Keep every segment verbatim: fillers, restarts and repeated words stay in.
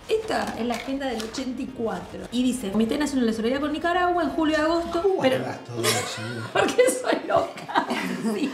Esta es la agenda del ochenta y cuatro. Y dice, Comité Nacional de Solidaridad con Nicaragua en julio y agosto. ¿Cómo pero hagas todo eso? porque soy loca. Sí.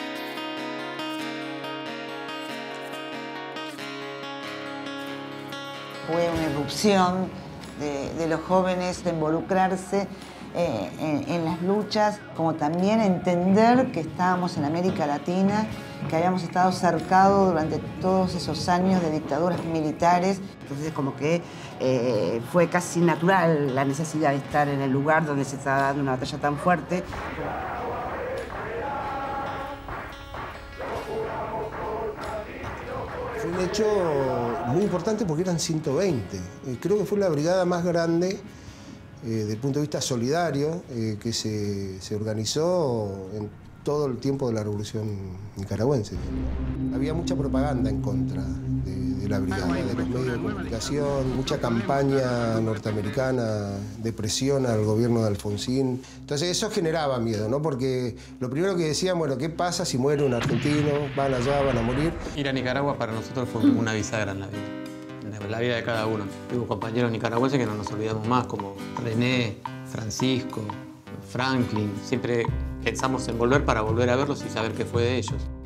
Fue una irrupción de, de los jóvenes de involucrarse eh, en, en las luchas, como también entender que estábamos en América Latina, que habíamos estado cercados durante todos esos años de dictaduras militares. Entonces, como que eh, fue casi natural la necesidad de estar en el lugar donde se estaba dando una batalla tan fuerte. Fue un hecho muy importante porque eran ciento veinte. Eh, creo que fue la brigada más grande eh, desde el punto de vista solidario eh, que se, se organizó en todo el tiempo de la Revolución Nicaragüense. Había mucha propaganda en contra de, de la brigada, de los medios de comunicación, mucha campaña norteamericana de presión al gobierno de Alfonsín. Entonces eso generaba miedo, ¿no? Porque lo primero que decían, bueno, ¿qué pasa si muere un argentino? Van allá, van a morir. Ir a Nicaragua para nosotros fue como una bisagra en la vida, en la vida de cada uno. Hubo compañeros nicaragüenses que no nos olvidamos más, como René, Francisco, Franklin. Siempre pensamos en volver para volver a verlos y saber qué fue de ellos.